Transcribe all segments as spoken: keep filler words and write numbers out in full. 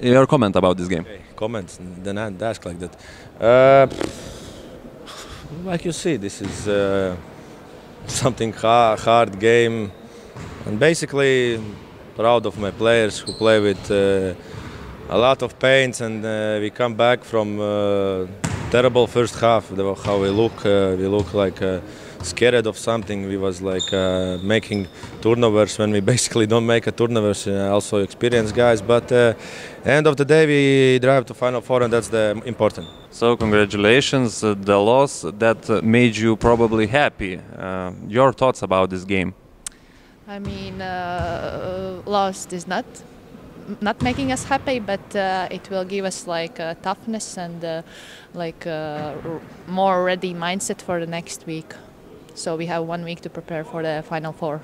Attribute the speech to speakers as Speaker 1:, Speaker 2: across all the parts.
Speaker 1: your comment about this game?
Speaker 2: Okay, comments, then I ask like that. Uh, like you see, this is uh, something hard, hard game, and basically proud of my players who play with uh, a lot of pains, and uh, we come back from uh, terrible first half. How we look, uh, we look like uh, scared of something. We was like uh, making turnovers when we basically don't make a turnovers. Uh, also experienced guys, but uh, end of the day we drive to Final Four, and that's the important.
Speaker 1: So congratulations, uh, the loss that uh, made you probably happy. Uh, your thoughts about this game?
Speaker 3: I mean, uh, lost is not not making us happy, but uh, it will give us like uh, toughness and uh, like uh, more ready mindset for the next week. So we have one week to prepare for the Final Four.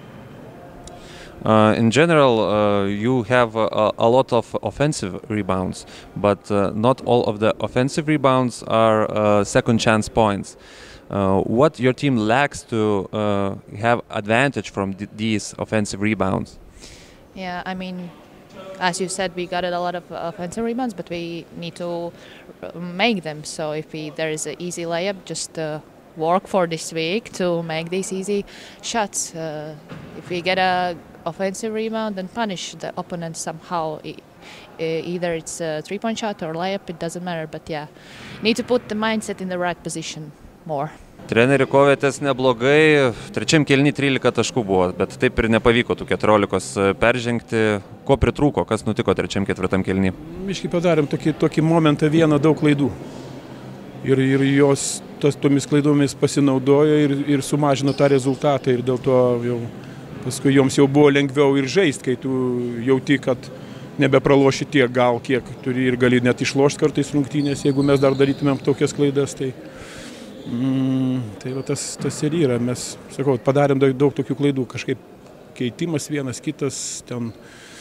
Speaker 1: Uh, in general, uh, you have a, a lot of offensive rebounds, but uh, not all of the offensive rebounds are uh, second chance points. Uh, what your team lacks to uh, have advantage from th these offensive rebounds?
Speaker 3: Yeah, I mean, as you said, we got a lot of offensive rebounds, but we need to make them. So if we, there is an easy layup, just uh, work for this week to make these easy shots. Uh, if we get a offensive rebound, then punish the opponent somehow. E either it's a three-point shot or layup, it doesn't matter. But yeah, need to put the mindset in the right position more.
Speaker 1: Treneri, kovėtės neblogai, trečiam kėliny trylika taškų buvo, bet taip ir nepavyko tų keturiolikos peržengti. Ko pritrūko, kas nutiko trečiam ketvirtam kėliny?
Speaker 4: Biškį padarėm tokį, tokį momentą vieną daug klaidų. Ir, ir jos tos, tomis klaidomis pasinaudojo ir, ir sumažino tą rezultatą. Ir dėl to jau, paskui joms jau buvo lengviau ir žaisti, kai tu jauti, kad nebepraloši tiek gal, kiek turi ir gali net išlošti kartais rungtynės, jeigu mes dar darytumėm tokias klaidas. Tai, mm, tai va, tas, tas ir yra. Mes, sakau, padarėm daug, daug tokių klaidų, kažkaip keitimas vienas kitas, ten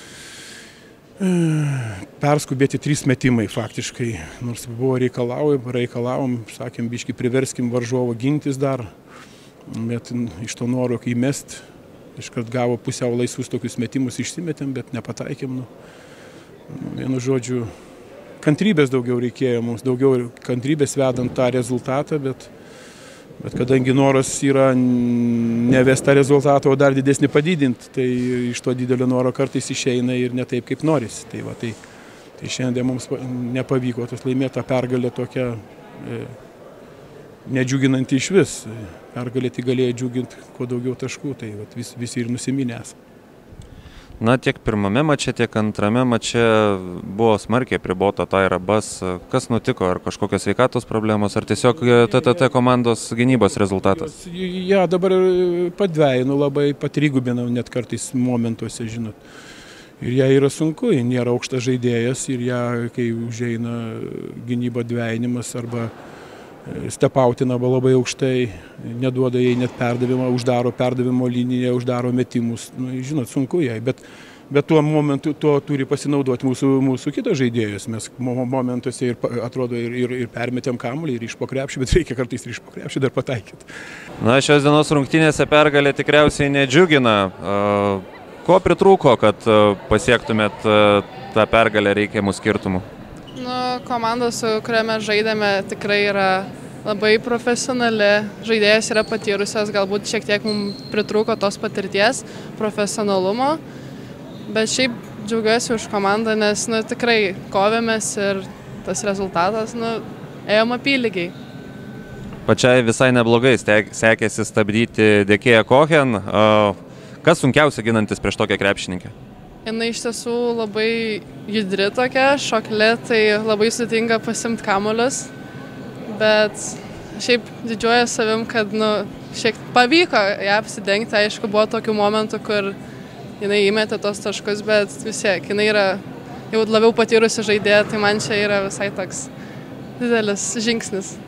Speaker 4: perskubėti trys metimai faktiškai, nors buvo reikalavom, reikalavom, sakėm, biškį priverskim varžovą gintis dar, bet iš to noro įmest, iškart gavo pusiau laisvus tokius metimus, išsimetėm, bet nepataikėm. Nu, vienu žodžiu, kantrybės daugiau reikėjo mums, daugiau kantrybės vedant tą rezultatą, bet Bet kadangi noras yra nevesta rezultatą, o dar didesnį padidinti, tai iš to didelio noro kartais išeina ir ne taip, kaip norisi. Tai, va, tai, tai šiandien mums nepavyko tas laimėta pergalė tokia e, nedžiuginanti iš vis. Pergalė tik galėjo džiuginti kuo daugiau taškų, tai va, vis, visi ir nusiminęs.
Speaker 1: Na, tiek pirmame mače, tiek antrame mače buvo smarkiai apribota Tyra Bass. Kas nutiko? Ar kažkokios sveikatos problemos, ar tiesiog T T T komandos gynybos rezultatas?
Speaker 4: Ja, dabar padvejinu labai, patrigubinau net kartais momentuose, žinot. Ir jai yra sunku, ji nėra aukštas žaidėjas ir ją, kai užeina gynybo dvejinimas arba stepautina labai aukštai, neduoda jai net perdavimą, uždaro perdavimo liniją, uždaro metimus. Nu, žinot, sunku jai, bet, bet tuo momentu tuo turi pasinaudoti mūsų, mūsų kitos žaidėjus. Mes momentuose ir, atrodo ir, ir, ir permetėm kamuolį, ir iš po krepšio, bet reikia kartais ir iš po krepšio dar pataikyti.
Speaker 1: Na, šios dienos rungtynėse pergalė tikriausiai nedžiugina. Ko pritrūko, kad pasiektumėt tą pergalę reikiamų skirtumų?
Speaker 5: Nu, komanda, su kuria mes žaidėme, tikrai yra labai profesionali, žaidėjas yra patyrusios, galbūt šiek tiek mums pritrūko tos patirties, profesionalumo, bet šiaip džiaugiuosi už komandą, nes nu, tikrai kovėmės ir tas rezultatas, nu, ėjom apylygiai.
Speaker 1: Pačiai visai neblogai sekėsi stabdyti Dekėją Kohen. Kas sunkiausia ginantis prieš tokią krepšininkę?
Speaker 5: Jinai iš tiesų labai judri tokia, šokli, tai labai sudėtinga pasimti kamuolius, bet šiaip didžiuoju savim, kad nu, šiek pavyko ją apsidengti. Aišku, buvo tokių momentų, kur jinai įmetė tos taškus, bet vis tiek, jinai yra jau labiau patyrusi žaidėja, tai man čia yra visai toks didelis žingsnis.